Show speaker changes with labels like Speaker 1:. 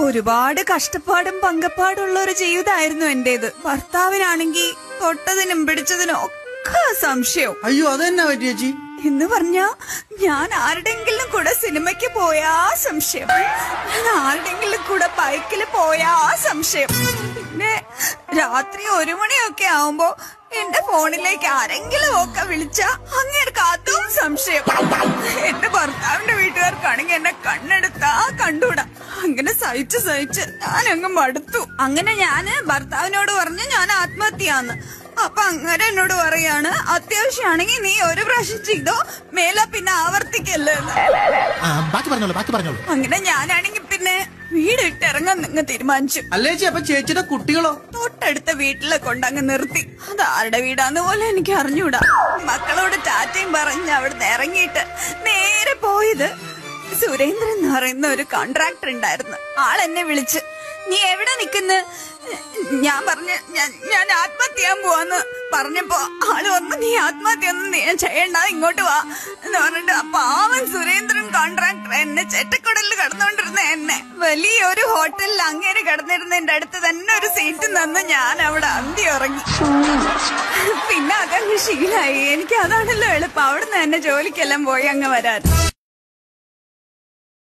Speaker 1: ഒരുപാട് കഷ്ടപ്പാടും പങ്കപ്പാടുള്ള ഒരു ജീവിതമായിരുന്നു എന്റേത്. ഭർത്താവിനാണെങ്കിൽ തൊട്ടതിനും പിടിച്ചതിനും ഒക്കെ സംശയം.
Speaker 2: അയ്യോ അതെന്നാ പറ്റി ചേച്ചി?
Speaker 1: എന്ന് പറഞ്ഞാ ഞാൻ ആരുടെങ്കിലും കൂടെ സിനിമയ്ക്ക് പോയാ സംശയം, ഞാൻ ആരുടെങ്കിലും കൂടെ ബൈക്കിൽ പോയാ സംശയം. പിന്നെ രാത്രി 1 മണിയൊക്കെ ആവുമ്പോ എന്റെ ഫോണിലേക്ക് ആരെങ്കിലും ഒക്കെ വിളിച്ചാ അങ്ങേർക്ക് അതും സംശയം. എന്റെ ഭർത്താവിന്റെ വീട്ടുകാർക്കാണെങ്കിൽ എന്നെ കണ്ണെടുത്താ കണ്ടൂടാ. അങ്ങനെ സഹിച്ച് ഞാനങ്ങ് മടുത്തു. അങ്ങനെ ഞാന് ഭർത്താവിനോട് പറഞ്ഞു ഞാൻ ആത്മഹത്യയാന്ന്. അപ്പൊ അങ്ങനെ എന്നോട് പറയാണ്, അത്യാവശ്യമാണെങ്കിൽ നീ ഒരു പ്രാവശ്യം ചെയ്തോ, മേലെ പിന്നെ ആവർത്തിക്കല്ലേ. അങ്ങനെ ഞാനാണെങ്കിൽ പിന്നെ വീട് ഇട്ടിറങ്ങാൻ നിങ്ങൾ തീരുമാനിച്ചു.
Speaker 2: അല്ലേ ചേച്ചി, അപ്പൊ ചേച്ചിയുടെ കുട്ടികളോ?
Speaker 1: തൊട്ടടുത്ത വീട്ടിലെ കൊണ്ടങ്ങ് നിർത്തി. അത് ആരുടെ വീടാന്ന് പോലെ എനിക്ക് അറിഞ്ഞൂടാ. മക്കളോട് ടാറ്റയും പറഞ്ഞ് അവിടുന്ന് ഇറങ്ങിയിട്ട് നേരെ പോയത് സുരേന്ദ്രൻ എന്ന് പറയുന്ന ഒരു കോൺട്രാക്ടർ ഉണ്ടായിരുന്നു. ആളെന്നെ വിളിച്ച്, നീ എവിടെ നിക്കുന്നു? ഞാൻ പറഞ്ഞു ഞാൻ ആത്മഹത്യ ചെയ്യാൻ പോവാന്ന് പറഞ്ഞപ്പോ ആള് വന്ന്, നീ ആത്മഹത്യ ഒന്നും ഞാൻ ചെയ്യണ്ട, ഇങ്ങോട്ട് വാ എന്ന് പറഞ്ഞിട്ട് അപ്പൊ അവൻ സുരേന്ദ്രൻ കോൺട്രാക്ടർ എന്നെ ചെറ്റക്കുടലിൽ കിടന്നുകൊണ്ടിരുന്ന എന്നെ വലിയൊരു ഹോട്ടലിൽ അങ്ങേര് കിടന്നിരുന്നതിന്റെ അടുത്ത് തന്നെ ഒരു സീറ്റ് തന്ന് ഞാൻ അവിടെ അന്തി ഉറങ്ങി. പിന്നെ അതങ്ങ് ശീലായി. എനിക്ക് അതാണല്ലോ എളുപ്പം, അവിടുന്ന് തന്നെ ജോലിക്കെല്ലാം പോയി അങ്ങ് വരാൻ.